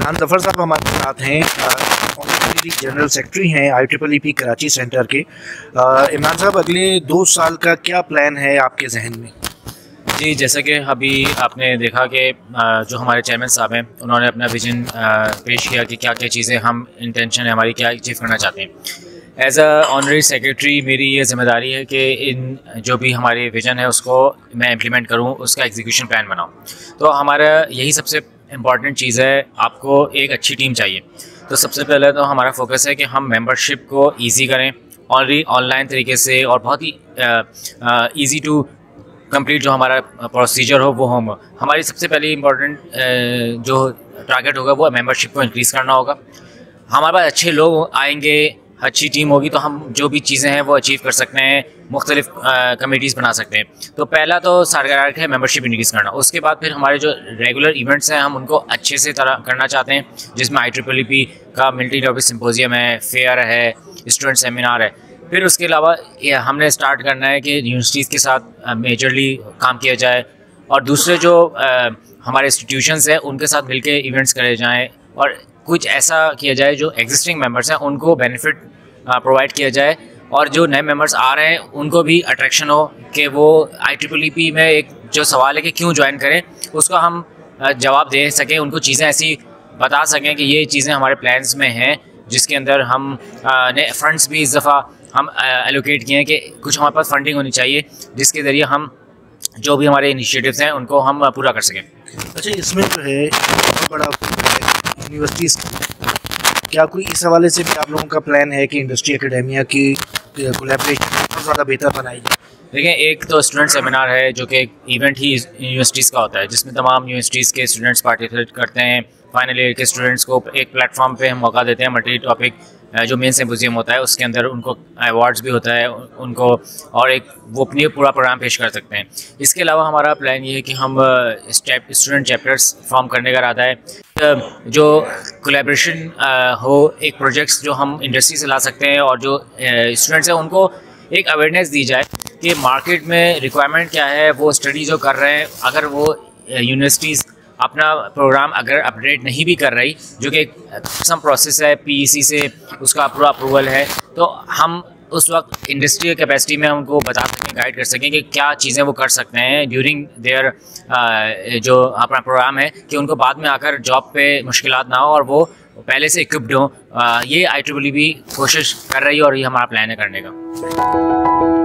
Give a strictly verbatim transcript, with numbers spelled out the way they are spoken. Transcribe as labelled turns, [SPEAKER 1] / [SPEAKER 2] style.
[SPEAKER 1] इमरान ज़फ़र साहब हमारे साथ हैं, जनरल सेक्रेटरी हैं I triple E P Karachi centre के। इमरान साहब, अगले दो साल का क्या प्लान है आपके जहन में?
[SPEAKER 2] जी, जैसा कि अभी आपने देखा कि जो हमारे चेयरमैन साहब हैं उन्होंने अपना विजन पेश किया कि क्या क्या चीज़ें हम इंटेंशन है हमारी, क्या अचीव करना चाहते हैं। एज अ ऑनरी सेक्रेटरी मेरी ये जिम्मेदारी है कि इन जो भी हमारे विजन है उसको मैं इम्प्लीमेंट करूँ, उसका एग्जीक्यूशन प्लान बनाऊँ। तो हमारा यही सबसे इम्पॉर्टेंट चीज़ है, आपको एक अच्छी टीम चाहिए। तो सबसे पहले तो हमारा फोकस है कि हम मेंबरशिप को इजी करें ऑनली ऑनलाइन तरीके से, और बहुत ही इजी टू कंप्लीट जो हमारा प्रोसीजर हो वो हम हमारी सबसे पहली इम्पॉर्टेंट जो टारगेट होगा वो मेंबरशिप को इंक्रीज़ करना होगा। हमारे पास अच्छे लोग आएंगे, अच्छी टीम होगी, तो हम जो भी चीज़ें हैं वो अचीव कर सकते हैं, मुख्तलिफ कमेटीज़ बना सकते हैं। तो पहला तो सारगार है मेंबरशिप इंक्रीज़ करना। उसके बाद फिर हमारे जो रेगुलर इवेंट्स हैं हम उनको अच्छे से तरह करना चाहते हैं, जिसमें आई ट्रिपल ई पी का मल्टी टॉपिक सिम्पोजियम है, फेयर है, स्टूडेंट सेमिनार है। फिर उसके अलावा हमने स्टार्ट करना है कि यूनिवर्सिटीज़ के साथ मेजरली काम किया जाए, और दूसरे जो आ, हमारे इंस्टीट्यूशंस हैं उनके साथ मिलके इवेंट्स करे जाएं, और कुछ ऐसा किया जाए जो एग्जिस्टिंग मेंबर्स हैं उनको बेनिफिट प्रोवाइड किया जाए, और जो नए मेंबर्स आ रहे हैं उनको भी अट्रैक्शन हो कि वो आई ट्रिपल ई पी में एक जो सवाल है कि क्यों ज्वाइन करें, उसका हम जवाब दे सकें, उनको चीज़ें ऐसी बता सकें कि ये चीज़ें हमारे प्लान्स में हैं, जिसके अंदर हम नए फंड्स भी इस दफ़ा हम एलोकेट किए हैं कि कुछ हमारे पास फंडिंग होनी चाहिए जिसके ज़रिए हम जो भी हमारे इनिशिएटिव्स हैं उनको हम पूरा कर सकें।
[SPEAKER 1] अच्छा, इसमें जो है बहुत बड़ा यूनिवर्सिटीज़, क्या कोई इस हवाले से भी आप लोगों का प्लान है कि इंडस्ट्री एकेडेमिया की कोलैबोरेशन बहुत ज़्यादा बेहतर बनाई जाए?
[SPEAKER 2] देखिए, एक तो स्टूडेंट सेमिनार है जो कि एक इवेंट ही यूनिवर्सिटीज़ का होता है, जिसमें तमाम यूनिवर्सिटीज़ के स्टूडेंट्स पार्टिसिपेट करते हैं। फाइनल ईयर के स्टूडेंट्स को एक प्लेटफॉर्म पे हम मौका देते हैं, मल्टी टॉपिक जो मेन सिम्पोजियम होता है उसके अंदर उनको अवार्ड्स भी होता है उनको, और एक वो अपनी पूरा प्रोग्राम पेश कर सकते हैं। इसके अलावा हमारा प्लान ये है कि हम स्टूडेंट चैप्टर्स फॉर्म करने का इरादा है, जो कोलैबोरेशन हो, एक प्रोजेक्ट्स जो हम इंडस्ट्री से ला सकते हैं, और जो स्टूडेंट्स हैं उनको एक अवेयरनेस दी जाए कि मार्केट में रिक्वायरमेंट क्या है, वो स्टडी जो कर रहे हैं, अगर वो यूनिवर्सिटीज़ अपना प्रोग्राम अगर अपडेट नहीं भी कर रही, जो कि सम प्रोसेस है पी ई सी से उसका पूरा अप्रूवल है, तो हम उस वक्त इंडस्ट्रियल कैपेसिटी में उनको बता सकें, गाइड कर सकें कि क्या चीज़ें वो कर सकते हैं ड्यूरिंग देयर जो अपना प्रोग्राम है, कि उनको बाद में आकर जॉब पे मुश्किलात ना हो और वो पहले से इक्विप्ड हो। ये आई ट्रिपल ई भी कोशिश कर रही है और ये हमारा प्लान है करने का।